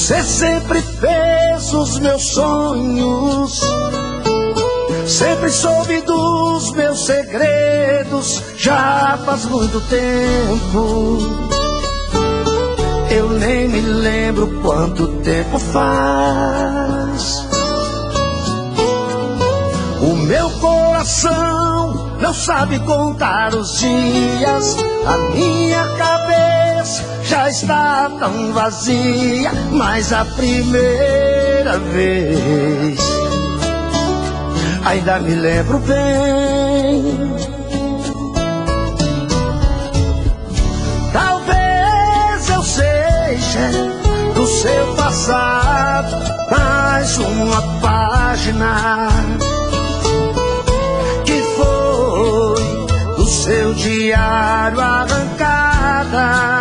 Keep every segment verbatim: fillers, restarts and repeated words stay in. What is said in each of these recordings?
Você sempre fez os meus sonhos, sempre soube dos meus segredos. Já faz muito tempo, eu nem me lembro quanto tempo faz. O meu coração não sabe contar os dias, a minha cabeça já está tão vazia. Mas a primeira vez ainda me lembro bem. Talvez eu seja do seu passado mais uma página que foi do seu diário arrancada.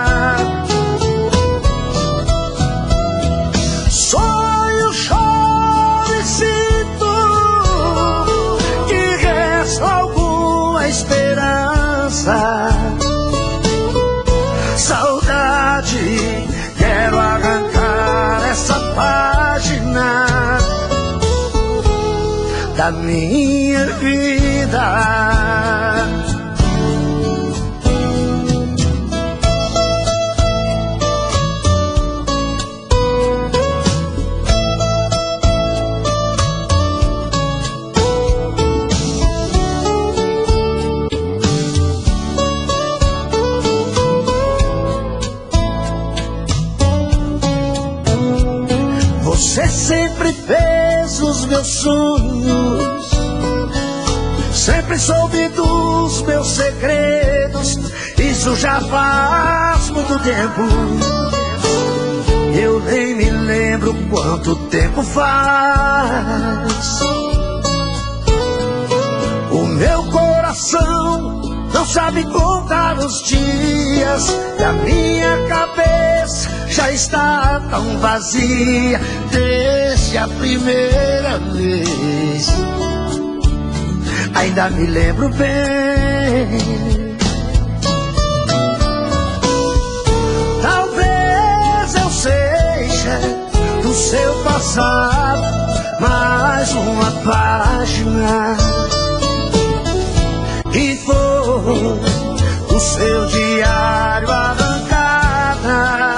Sonho, choro e sinto que resta alguma esperança. Saudade, quero arrancar essa página da minha vida. Você sempre fez os meus sonhos, sempre soube dos meus segredos. Isso já faz muito tempo, eu nem me lembro quanto tempo faz. O meu coração não sabe contar os dias, e a minha cabeça já está tão vazia desde a primeira vez. Ainda me lembro bem. Talvez eu seja do seu passado mais uma página que foi do seu diário arrancada.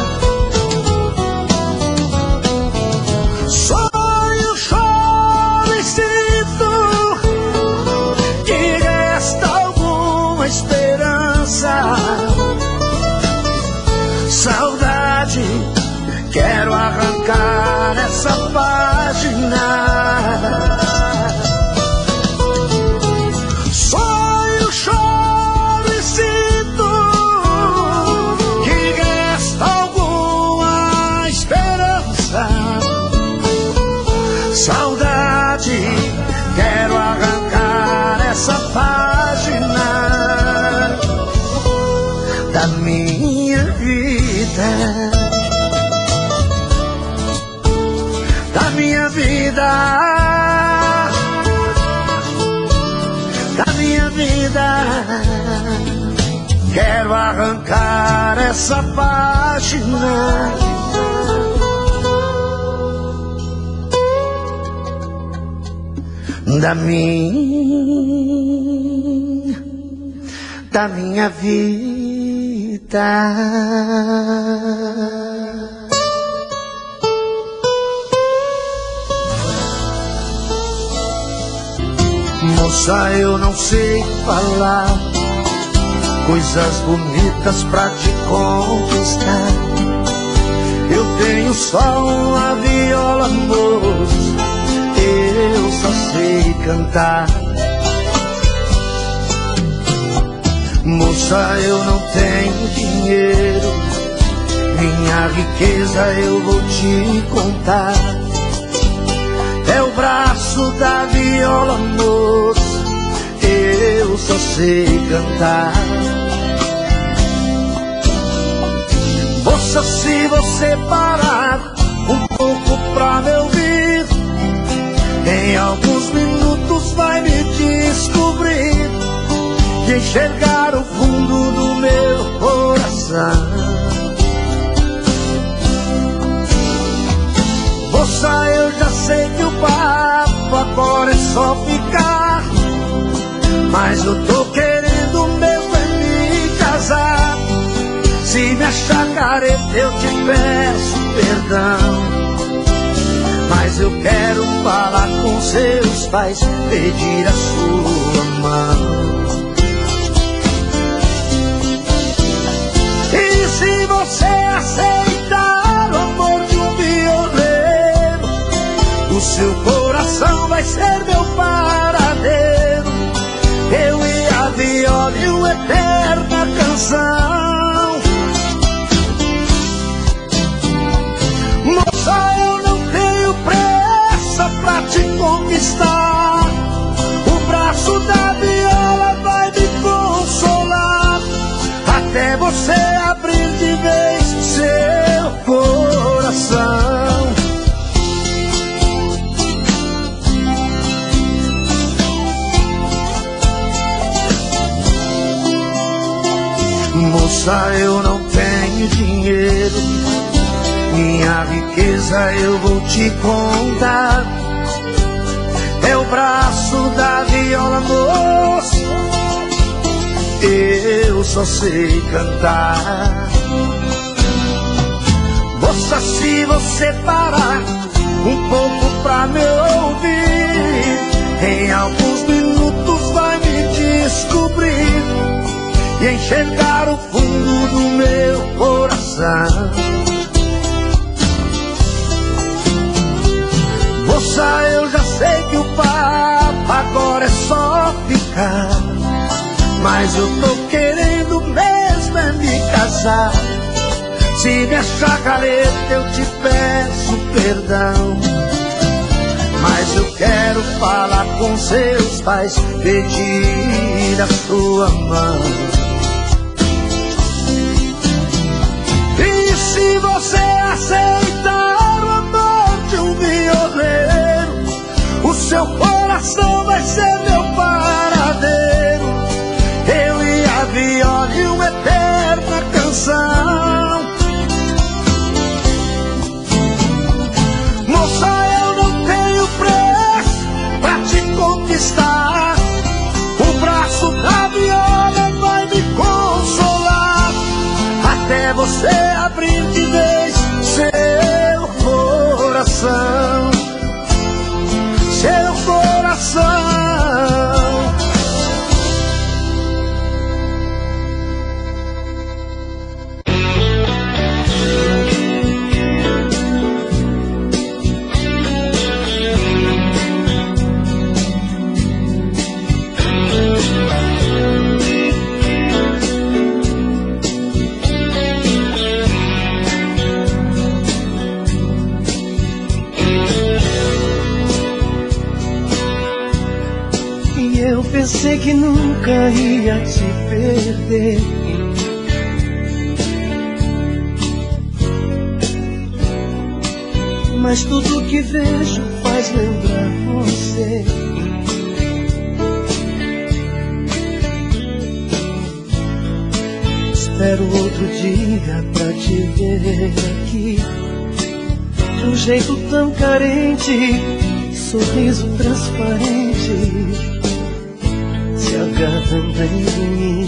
Sonho, choro e sinto que resta alguma esperança. Saudade, quero arrancar essa página. Saudade, quero arrancar essa página da minha vida, da minha vida, da minha vida. Quero arrancar essa página da minha, da minha vida. Moça, eu não sei falar coisas bonitas pra te conquistar. Eu tenho só uma viola, moço, eu só sei cantar. Moça, eu não tenho dinheiro, minha riqueza eu vou te contar. É o braço da viola, moço, eu só sei cantar. Moça, se você parar um pouco pra me ouvir, em alguns minutos vai me descobrir e enxergar o fundo do meu coração. Moça, eu já sei que o papo agora é só ficar, mas eu tô querendo mesmo é me casar. Se me achar careta eu te peço perdão, mas eu quero falar com seus pais, pedir a sua mão. E se você aceitar o amor de um violeiro, o seu coração vai ser meu paradeiro. Eu e a viola e uma eterna canção. Moça, eu não tenho pressa pra te conquistar. O braço da viola vai me consolar, até você abrir de vez seu coração. Moça, eu não tenho dinheiro, minha riqueza eu vou te contar. É o braço da viola, moça, eu só sei cantar. Moça, se você parar um pouco pra me ouvir, em alguns minutos vai me descobrir e enxergar o fundo do meu coração. Moça, eu já sei que o papo agora é só ficar, mas eu tô querendo mesmo é me casar. Se me achar careta eu te peço perdão, mas eu quero falar com seus pais, pedir a sua mão. E se você aceitar o amor de um violeiro, o seu coração vai ser meu paradeiro. Eu e a viola e uma eterna canção. Moça, eu não tenho preço pra te conquistar. O braço da viola vai me consolar, até você abrir de vez seu coração. Seu coração. Pensei que nunca ia te perder, mas tudo que vejo faz lembrar você. Espero outro dia pra te ver aqui, de um jeito tão carente, sorriso transparente, se agarrando em mim.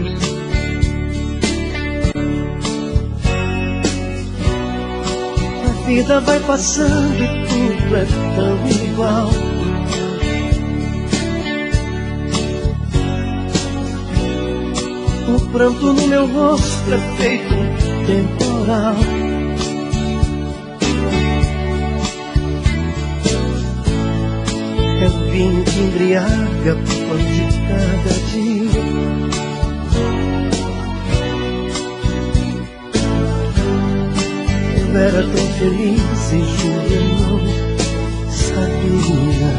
A vida vai passando e tudo é tão igual. O pranto no meu rosto é feito um temporal. É o vinho que embriaga por de cada dia. Eu era tão feliz e juro eu não sabia.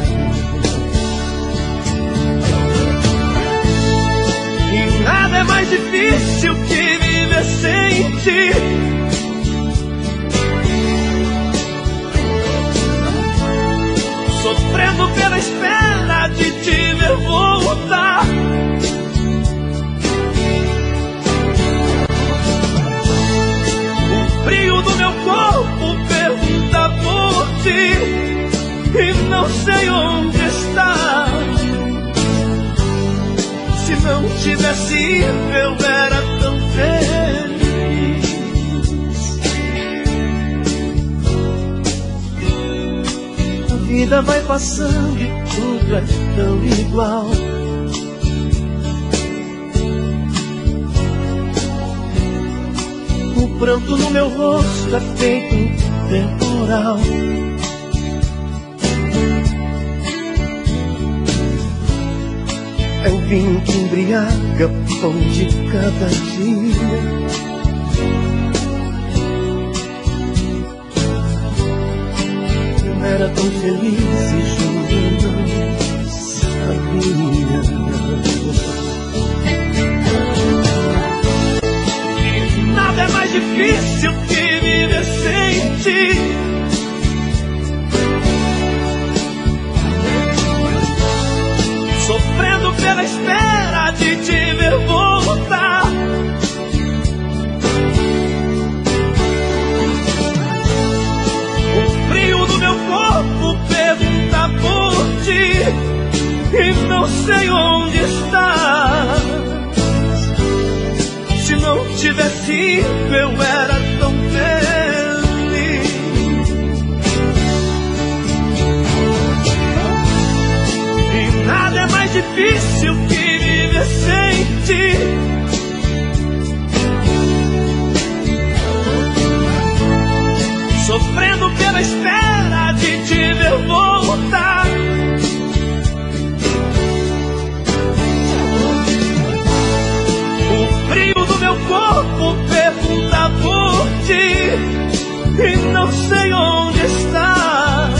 E nada é mais difícil que viver sem ti. Sofrendo pela espera de te ver voltar. O frio do meu corpo pergunta por ti. não sei onde está. Se não tivesse ido, eu era tão feliz. A vida vai passando e tudo é tão igual. O pranto no meu rosto é feito um temporal. É o vinho que embriaga pão de cada dia. Eu era tão feliz e juro não sabia. Nada é mais difícil que viver sem ti. Sofrendo pela espera de te ver voltar. O frio do meu corpo pergunta por ti e não sei onde estás. Se não tivesse ido, eu era tão feliz. E nada é mais difícil que viver sem ti. Sofrendo pela espera de te ver voltar. O frio do meu corpo pergunta por ti e não sei onde estás.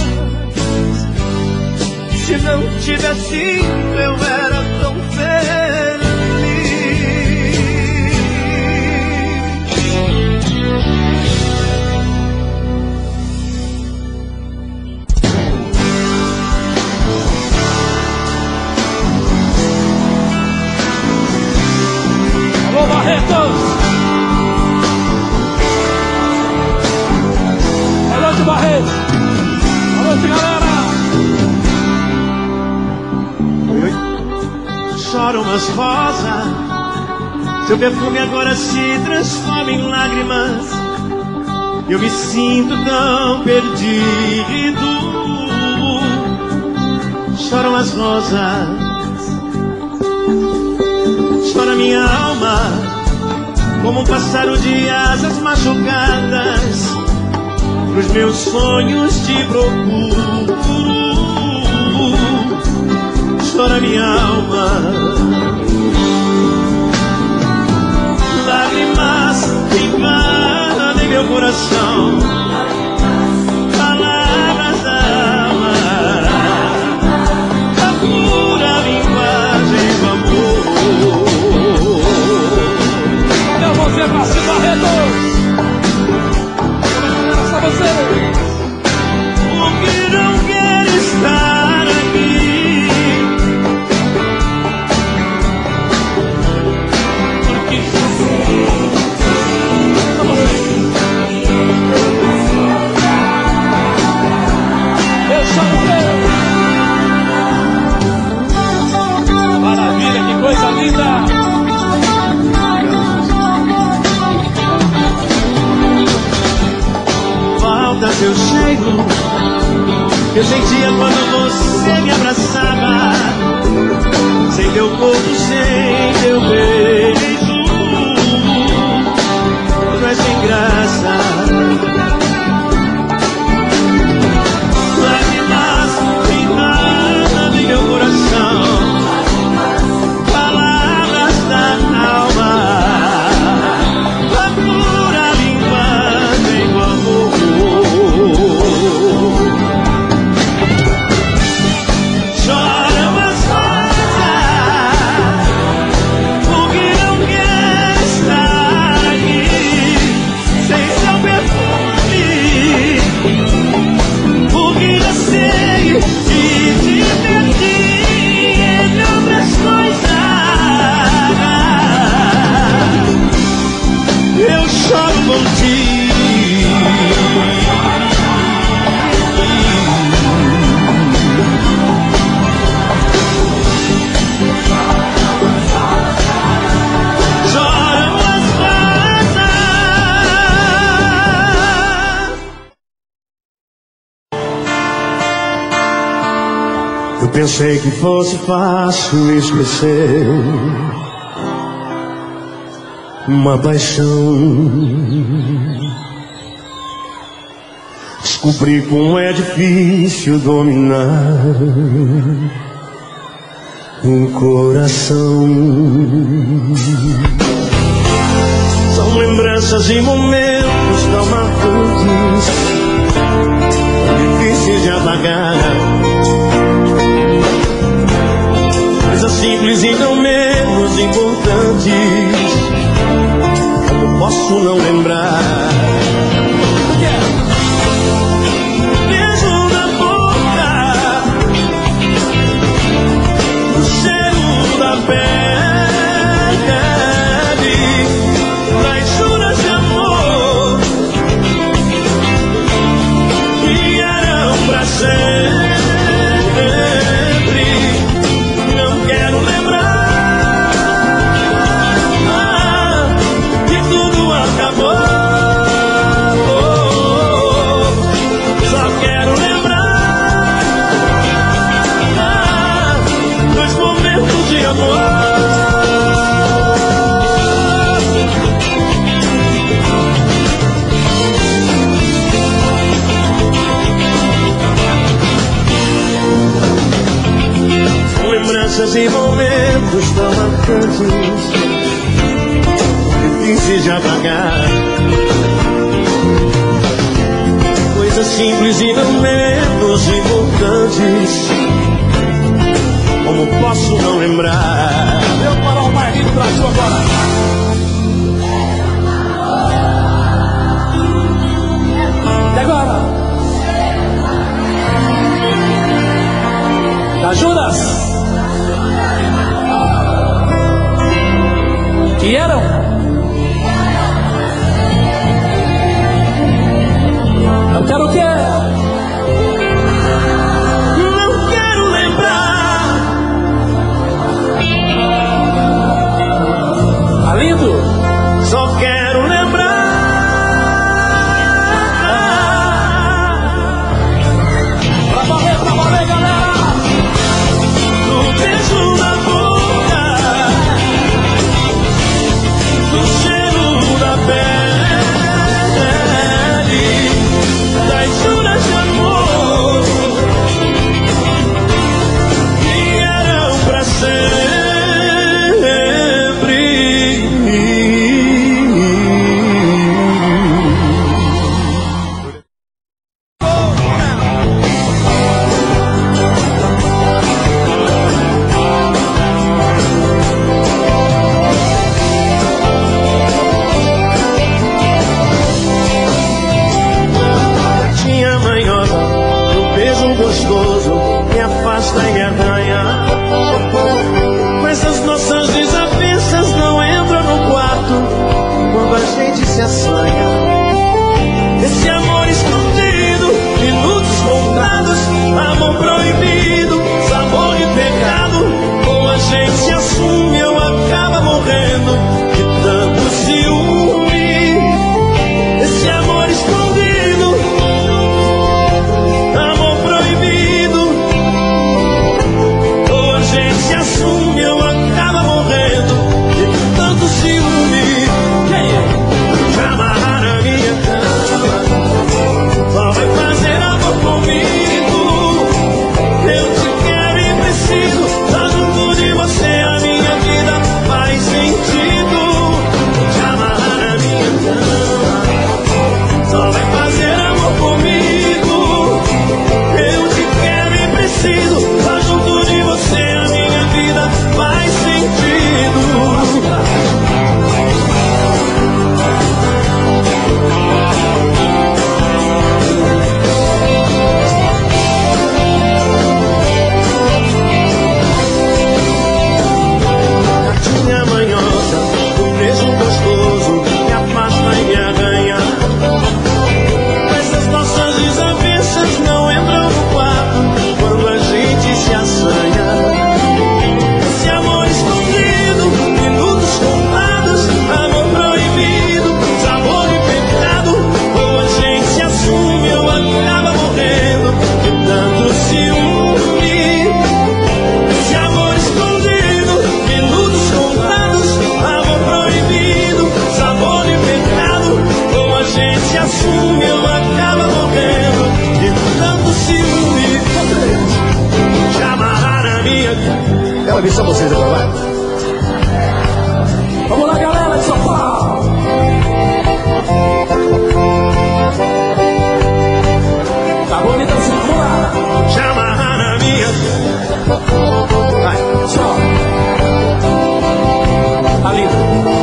Se não tivesse ido, eu era tão feliz. Alô, Barretos! Boa noite, Barretos! Boa noite, galera! Choram as rosas, seu perfume agora se transforma em lágrimas. Eu me sinto tão perdido. Choram as rosas, chora minha alma, como um pássaro de asas machucadas. Pros meus sonhos te procuro. Chora minha alma, lágrimas invadem meu coração, palavras da alma, a pura linguagem do amor. Cadê você, Marcinho Barretos? Só você! O que não quer estar aqui. Maravilha, que coisa linda! Falta seu cheiro, eu sentia quando você me abraçava. Sem teu corpo, sem teu beijo, tu és sem graça. Lágrimas invadem meu coração, palavras da alma, a pura linguagem do amor. Choram as rosas, o pensei que fosse fácil esquecer uma paixão. Descobri como é difícil dominar um coração. São lembranças e momentos tão marcantes, difíceis de apagar. Coisas simples e não menos importantes, como posso não lembrar? Beijo na boca, o cheiro da pele, das juras de amor que eram pra sempre. E momentos tão marcantes, difíceis de apagar. Coisas simples e não menos importantes, como posso não lembrar? Eu para o Marquinhos do Brasil agora. E agora? Da Judas. Que eram? Eu quero o quê? Não quero lembrar. Tá lindo? Só quero lembrar. Pra valer, pra valer, galera! No beijo na boca, do cheiro da pele, das juras de amor que eram pra sempre. ver só vocês agora, vai. Vamos lá, galera de São Paulo. Tá bonita assim, vamos lá. Chama na minha. Vai, tchau. Tá lindo.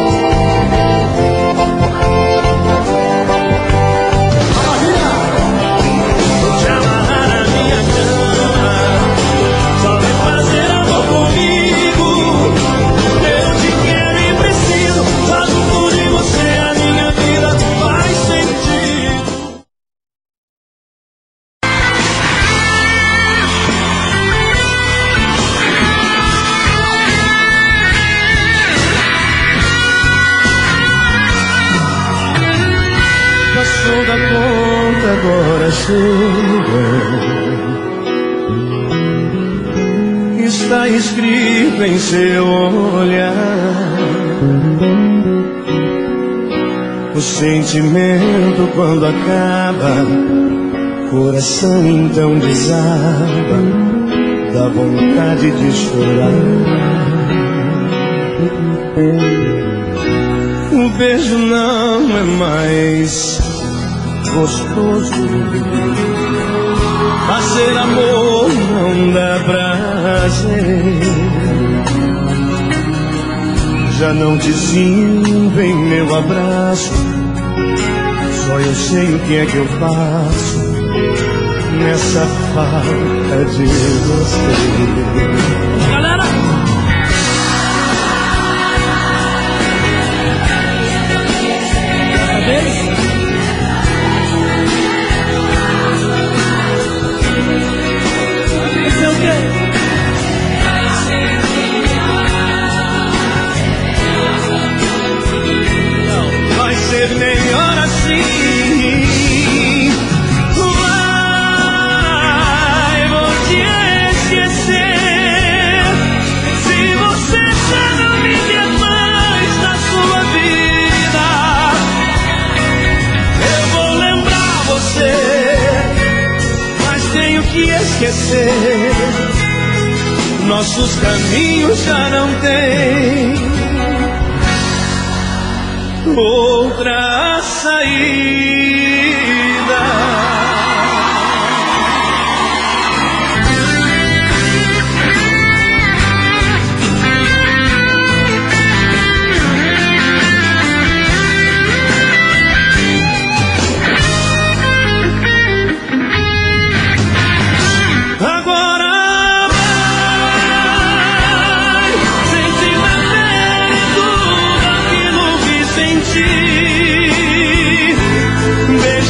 Passou da conta, agora chega. Está escrito em seu olhar. O sentimento quando acaba, coração então desaba, dá vontade de chorar. O beijo não é mais gostoso, fazer amor não dá prazer. Já não te sinto em meu abraço, só eu sei o que é que eu faço nessa falta de você. Galera! Vai ser melhor assim. Vai, vou te esquecer. Se você já não me quer mais na sua vida, eu vou lembrar você, mas tenho que esquecer. Nossos caminhos já não têm outra saída. Agora vai, sente na pele tudo aquilo que senti.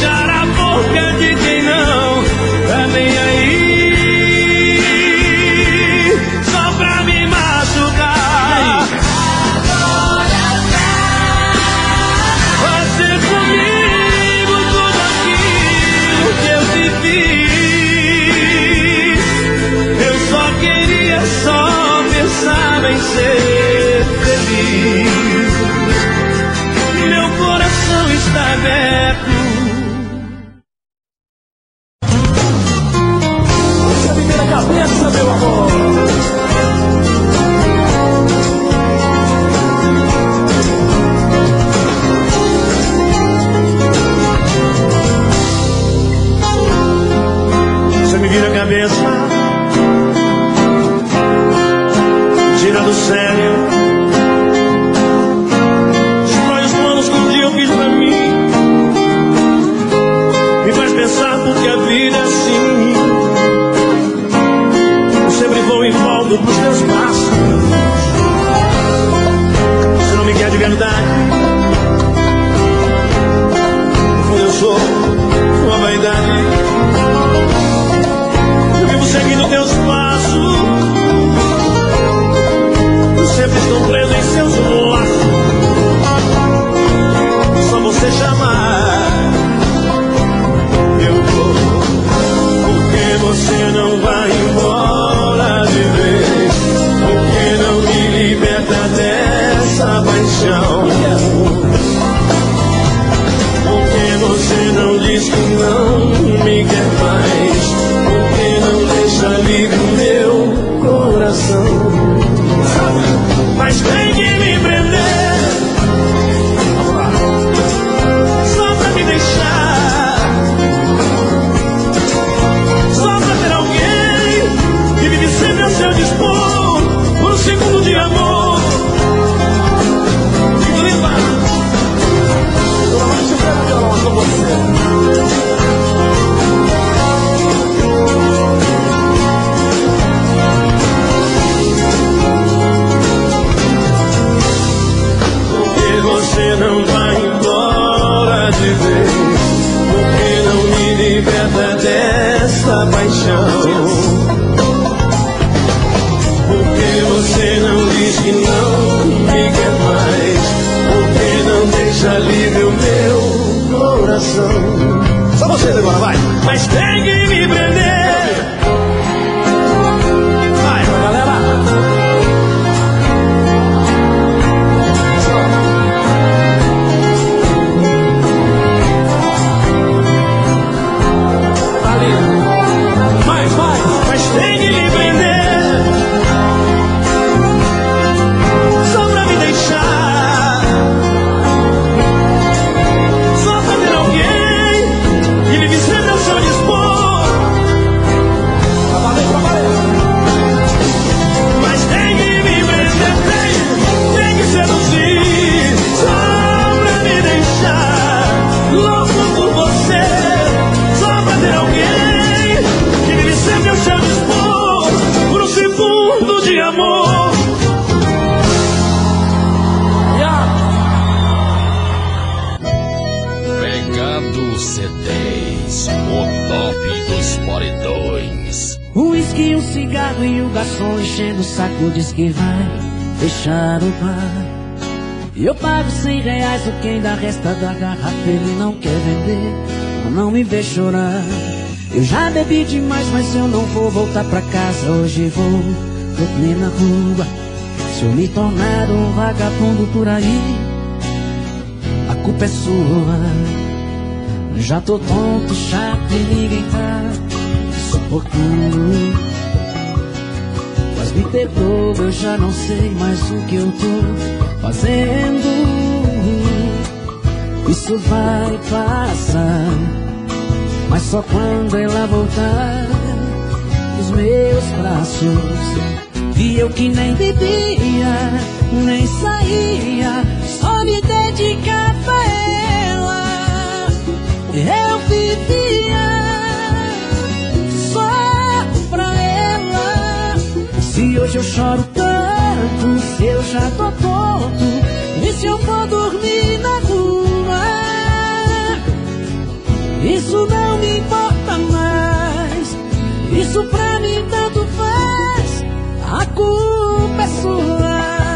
você não vai embora de vez? Por que não me liberta dessa paixão? Por que você não diz que não me quer mais? Por que não deixa livre o meu coração? Só vocês agora, vai! Mas tem que me prender. Vai, galera! Mais, mais, mas tem que me prender, só pra me deixar, só pra ter alguém que vive sempre ao seu dispor. Trabalhei, trabalhei. Mas tem que me prender, tem, tem que seduzir, só pra me deixar louco por você, só pra ter alguém sempre ao seu dispor, por um segundo de amor. Yeah. Pegando C Ds, o top dos paredões. O uísque, um cigarro e o garçom enchendo o saco diz que vai fechar o bar. E eu pago cem reais, o que ainda resta da garrafa ele não quer vender, mas não me vê chorar. Eu já bebi demais, mas eu não vou voltar pra casa. Hoje vou dormir na rua. Se eu me tornar um vagabundo por aí, a culpa é sua. Já tô tonto, chato e ninguém tá suportando. Mas me perdoa, eu já não sei mais o que eu tô fazendo. Isso vai passar, mas só quando ela voltar dos meus braços. E eu que nem bebia, nem saía, só me dedicava a ela. Eu vivia só pra ela. Se hoje eu choro tanto, se eu já tô tonto, e se eu for dormir na rua, isso não me importa mais. Isso pra mim tanto faz. A culpa é sua.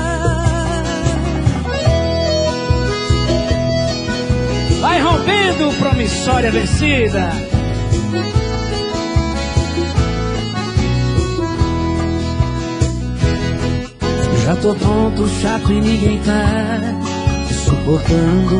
Vai rompendo, promissória vencida. Já tô tonto, chato e ninguém tá suportando.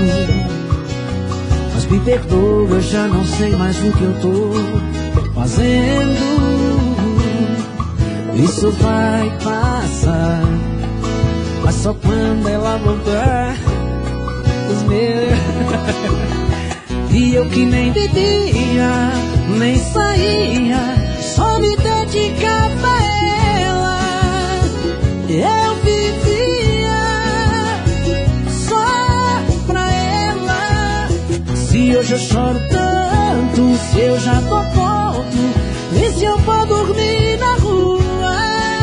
Mas me perdoa, eu já não sei mais o que eu tô fazendo. Isso vai passar, mas só quando ela voltar os meus. E eu que nem bebia, nem saía, só me dedicava a ela. Eu vivia só pra ela. Se hoje eu choro tanto, se eu já tô tonto, e se eu for dormir na rua,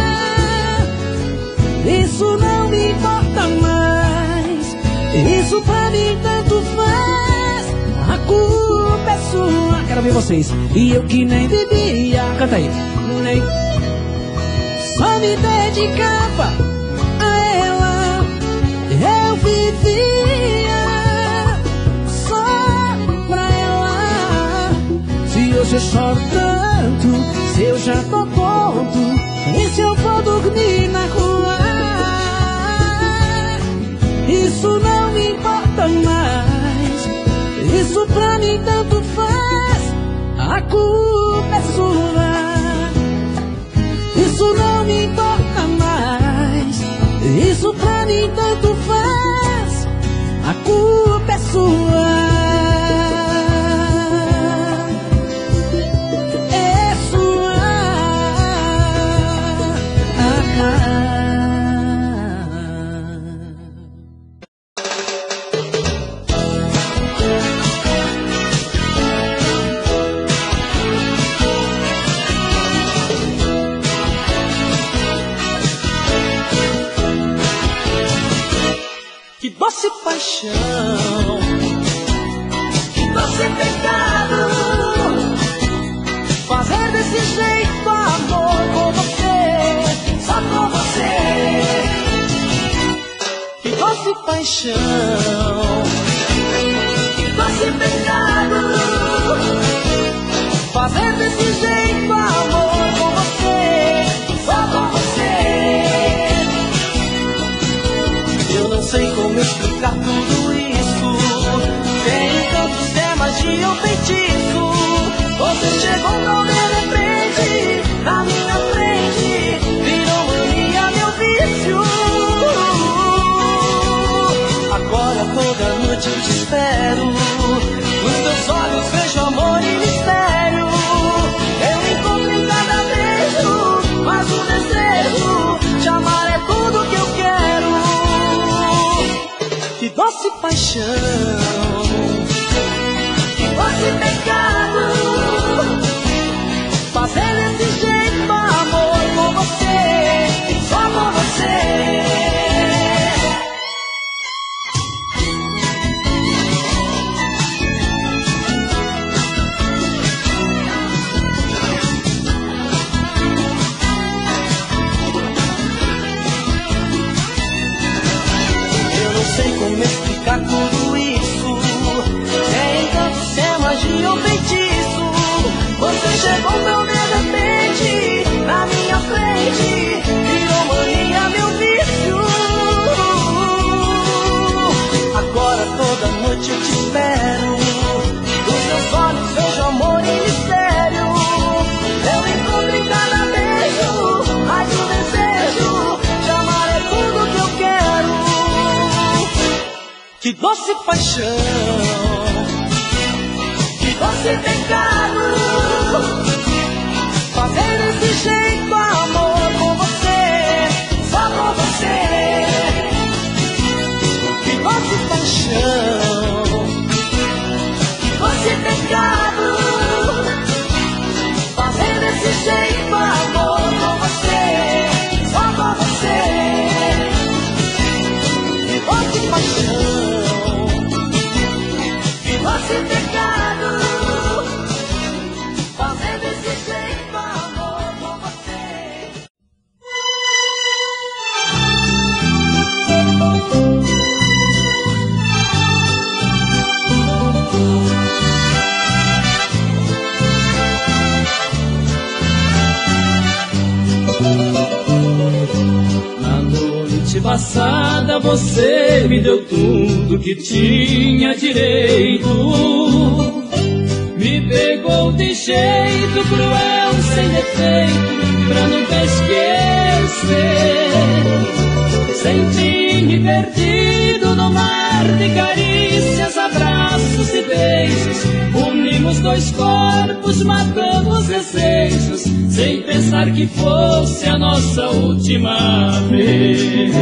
isso não me importa mais. Isso pra mim tanto faz. A culpa é sua. Quero ver vocês. E eu que nem bebia, canta aí. Nem só me dedicava a ela. Eu vivia só pra ela. Se hoje eu choro tanto, se eu já tô tonto, e se eu for dormir na rua, isso não me importa mais. Isso pra mim tanto faz. A culpa é sua. Isso não me importa mais. Isso pra mim tanto faz. A culpa é sua. É sua. Ah, Que doce paixão, que doce pecado, fazer desse jeito amor com você, só com você. Que doce paixão, que doce pecado, fazer desse jeito amor com você, só com você. Eu não sei como explicar tudo isso. Tem tantos é magia ou feitiço. Você chegou tão de repente na minha frente, virou mania meu vício. Agora toda noite eu te espero, nos teus olhos vejo amor e mistério. Eu encontro em cada beijo, mas o desejo de amar é tudo que eu quero. Que doce paixão, que doce pecado, fazer desse jeito amor com você, só com você. Sei como explicar tudo isso. Tem tanto ser magia ou feitiço. Você chegou tão de repente na minha frente, virou mania meu vício. Agora toda noite eu te espero, nos teus olhos vejo amor e mistério. Eu encontro em cada beijo, mas o desejo de amar é tudo que eu quero. Que doce paixão, que doce pecado, fazer desse jeito amor com você, só com você. Que doce paixão, que doce pecado, fazer desse jeito amor com você, só com você. Que doce paixão, doce pecado, fazer desse jeito amor com você. Na noite passada você me deu tudo que tinha direito. Me pegou de jeito cruel, sem defeito, pra nunca esquecer. Senti-me perdido no mar de carícias, abraços e beijos. Unimos dois corpos, matamos desejos, sem pensar que fosse a nossa última vez.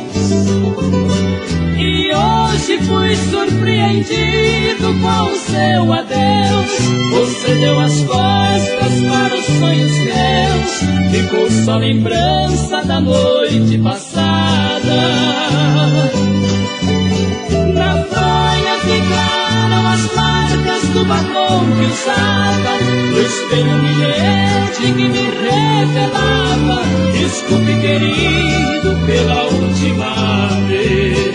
E hoje fui surpreendido com o seu adeus. Você deu as costas para os sonhos meus, ficou só lembrança da noite passada. Na fronha ficaram as marcas do batom que usava, no espelho um bilhete que me revelava: desculpe querido pela última vez.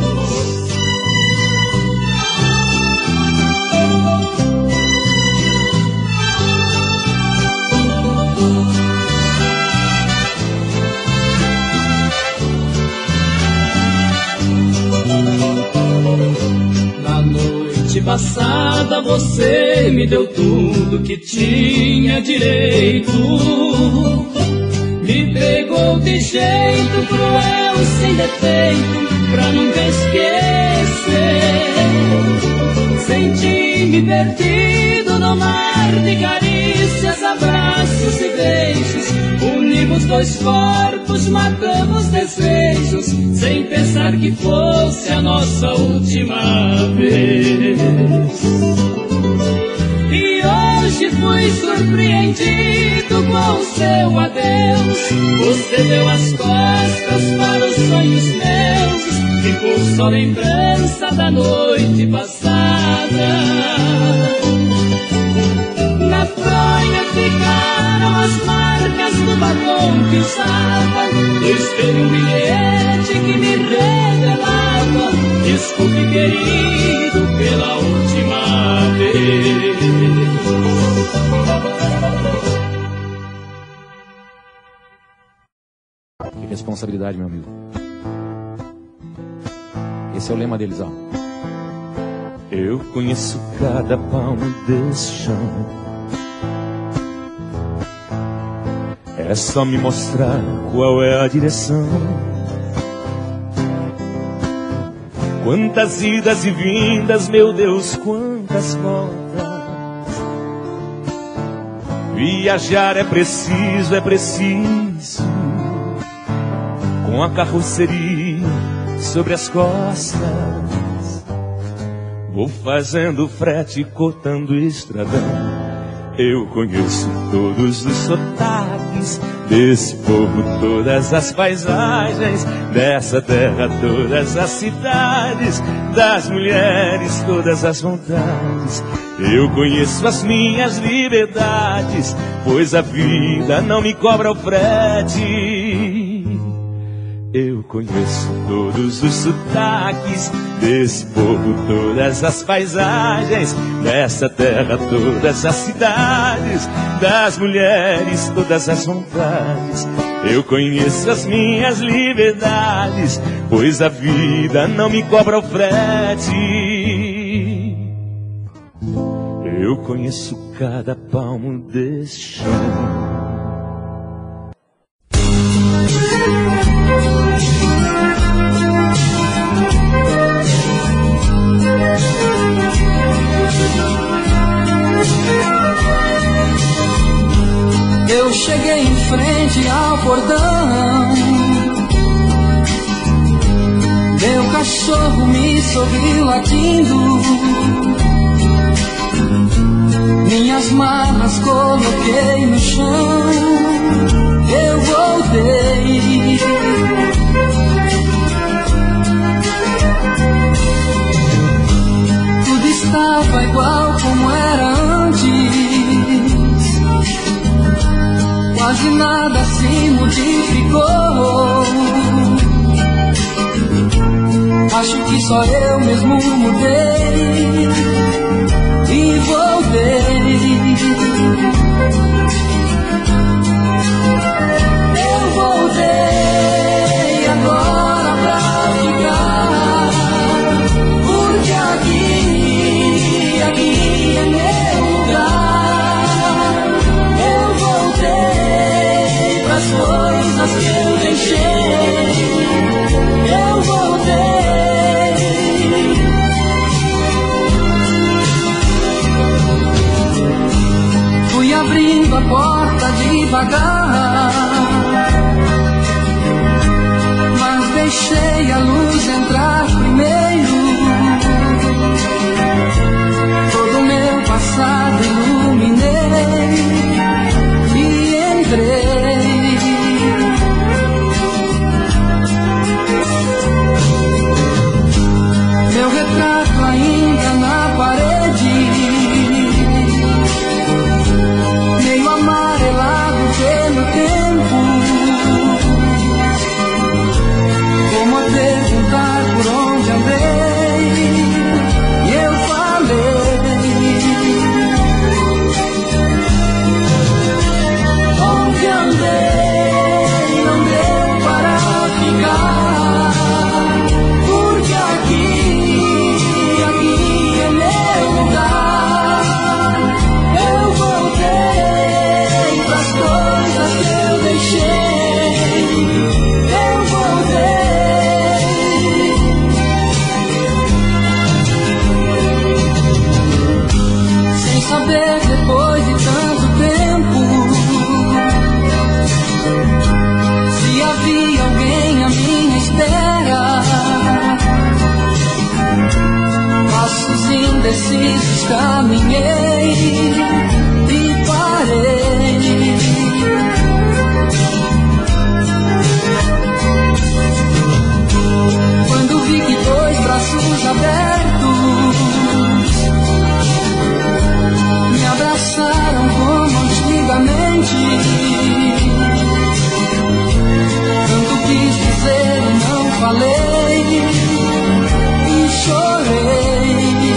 Na noite passada você me deu tudo que tinha direito. Me pegou de jeito cruel, sem defeito, pra nunca esquecer. Senti-me perdido no mar de carícias, abraços e beijos. Unimos dois corpos, matamos desejos, sem pensar que fosse a nossa última vez. E hoje fui surpreendido com o seu adeus. Você deu as costas para os sonhos meus, ficou só lembrança da noite passada. Na fronha ficaram as marcas do batom que usava, no espelho um bilhete que me revelava: desculpe, querido, pela última vez. Que responsabilidade, meu amigo. Esse é o lema deles, ó. Eu conheço cada palmo desse chão. É só me mostrar qual é a direção. Quantas idas e vindas, meu Deus, quantas voltas. Viajar é preciso, é preciso, com a carroceria sobre as costas. Vou fazendo frete, cortando estradão. Eu conheço todos os sotaques desse povo, todas as paisagens dessa terra, todas as cidades, das mulheres, todas as vontades. Eu conheço as minhas liberdades, pois a vida não me cobra o frete. Eu conheço todos os sotaques desse povo, todas as paisagens dessa terra, todas as cidades, das mulheres, todas as vontades. Eu conheço as minhas liberdades, pois a vida não me cobra o frete. Eu conheço cada palmo desse chão. Eu cheguei em frente ao portão, meu cachorro me sorriu latindo, minhas malas coloquei no chão, eu voltei. Tudo estava igual como era antes, quase nada se modificou. Acho que só eu mesmo mudei e voltei. Eu voltei agora pra ficar, porque aqui, aqui é meu lugar. Eu voltei pras coisas que eu deixei. Eu voltei. Fui abrindo a porta devagar, mas deixei a luz entrar primeiro. Todo o meu passado iluminei e entrei. Meu retrato ainda na parede, meio amarelado pelo tempo, como a perguntar por onde andei, e eu falei, onde andei não deu para ficar, porque aqui depois de tanto tempo, se havia alguém à minha espera. Passos indecisos caminhei e parei. Quando vi braços abertos me abraçaram como antigamente. Tanto quis dizer, não falei e chorei.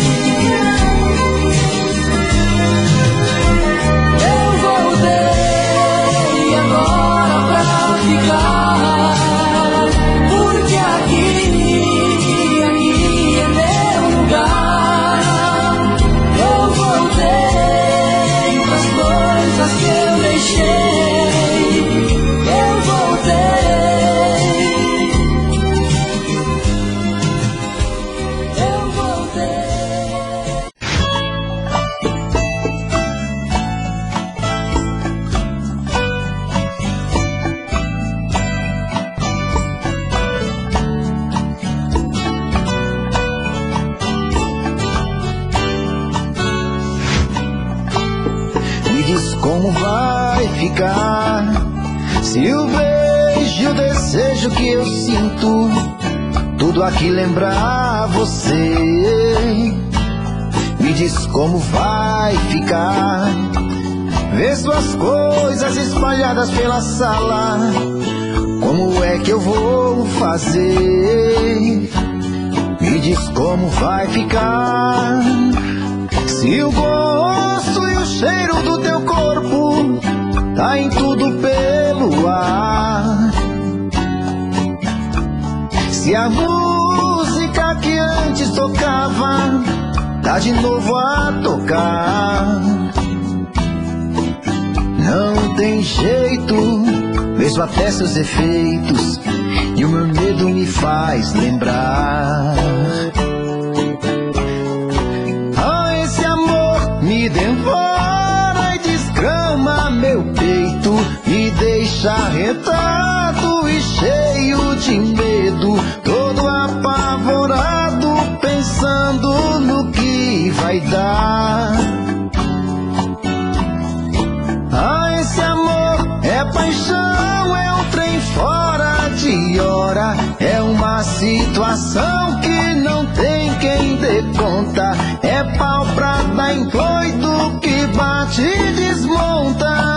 Eu voltei agora pra ficar, porque aqui, aqui é meu lugar. Eu voltei pras coisas que eu deixei. Eu voltei, eu voltei. Me diz como vai ficar se o beijo, o desejo que eu sinto, tudo aqui lembrar você. Me diz como vai ficar ver suas coisas espalhadas pela sala. Como é que eu vou fazer? Me diz como vai ficar se o gosto e o cheiro do teu corpo tá em tudo pelo ar. Se a música que antes tocava tá de novo a tocar. Não tem jeito, mesmo até seus efeitos, e o meu medo me faz lembrar. Ah, esse amor me devora e desgrama meu peito, me deixa arretado e cheio de medo, todo apavorado, pensando no que vai dar. Ah, esse amor é paixão, é um trem fora de hora, é uma situação que não tem quem dê conta, é pau pra dar em doido que bate e desmonta.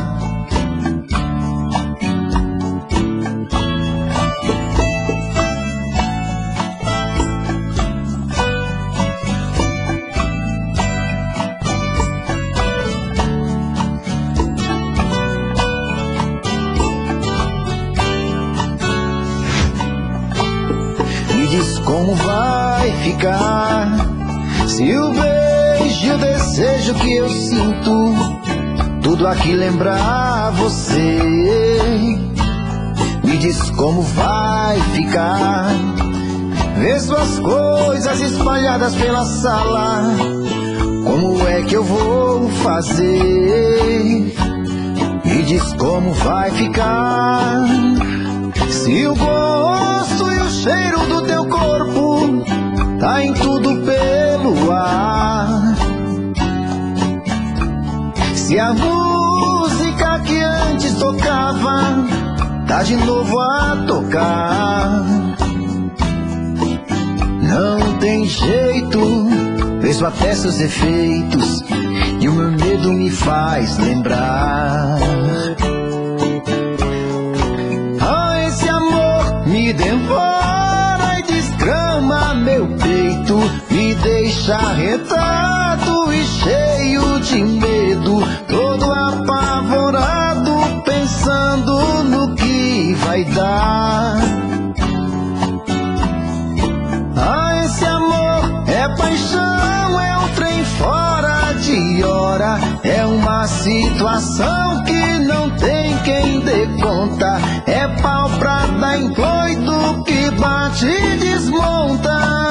Como vai ficar se o beijo, o desejo que eu sinto, tudo aqui lembrar você? Me diz como vai ficar ver suas coisas espalhadas pela sala. Como é que eu vou fazer? Me diz como vai ficar se o gosto e o cheiro do teu corpo tá em tudo pelo ar. Se a música que antes tocava tá de novo a tocar. Não tem jeito, mesmo até seus efeitos, e o meu medo me faz lembrar. Ah, esse amor me devora e desgrama meu peito, me deixa arretado e cheio de medo, todo apavorado, pensando no que vai dar. Ah, esse amor é paixão, é um trem fora de hora, é uma situação que não tem quem dê conta, é pau pra dar em doido que bate e desmonta.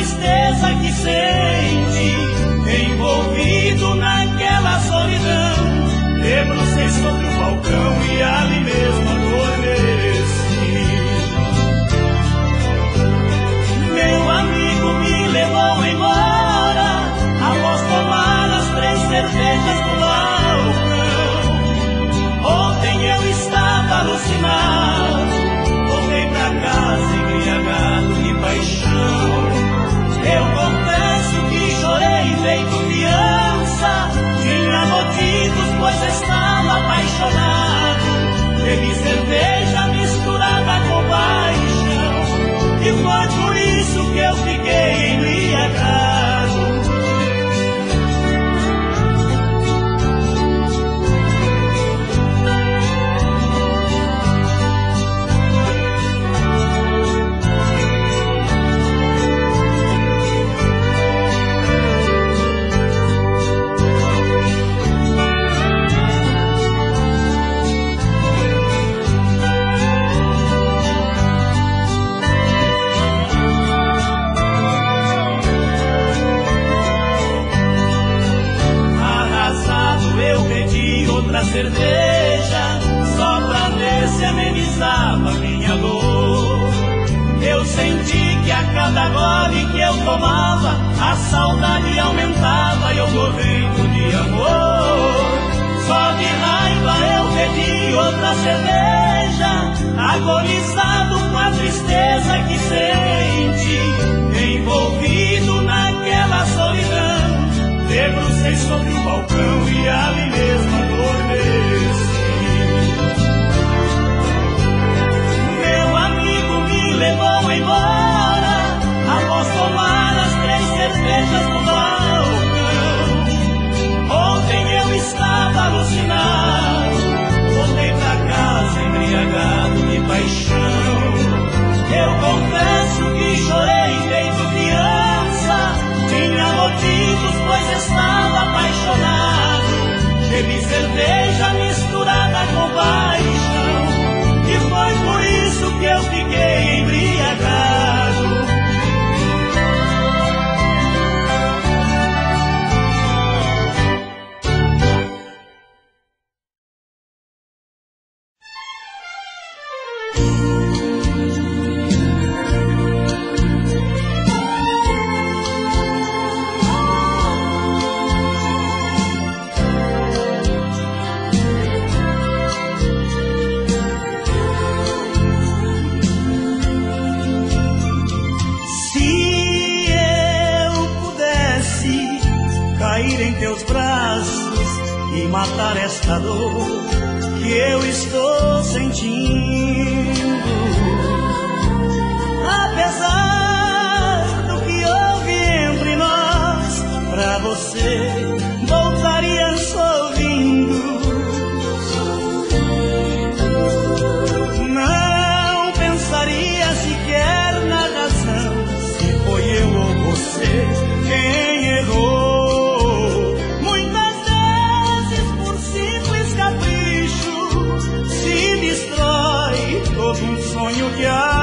tristeza que sente, envolvido naquela solidão. Debrucei sobre o balcão e ali mesmo adormeci. Meu amigo me levou embora após tomar as três cervejas do balcão. Ontem eu estava alucinado, voltei pra casa embriagado de paixão. Eu confesso que chorei feito criança, tinha motivos pois estava apaixonado. Bebi cerveja misturada com paixão, e foi por isso que eu fiquei embriagado. Outra cerveja, só pra ver se amenizava minha dor. Eu senti que a cada gole que eu tomava, a saudade aumentava e eu morrendo de amor. Só de raiva eu pedi outra cerveja, agonizado com a tristeza que sente, envolvido naquela solidão. Debrucei sobre o balcão e ali mesmo adormeci. Meu amigo me levou embora após tomar as três cervejas do balcão. Ontem eu estava alucinado, voltei pra casa embriagado de paixão. Eu confesso que chorei feito criança, tinha motivos pois estava apaixonado. Bebi cerveja misturada com paixão, e foi por isso que eu fiquei embriagado. Matar esta dor que eu estou sentindo. Apesar do que houve entre nós, pra você voltaria sorrindo. Não pensaria sequer na razão, se foi eu ou você quem errou. Todo um sonho que há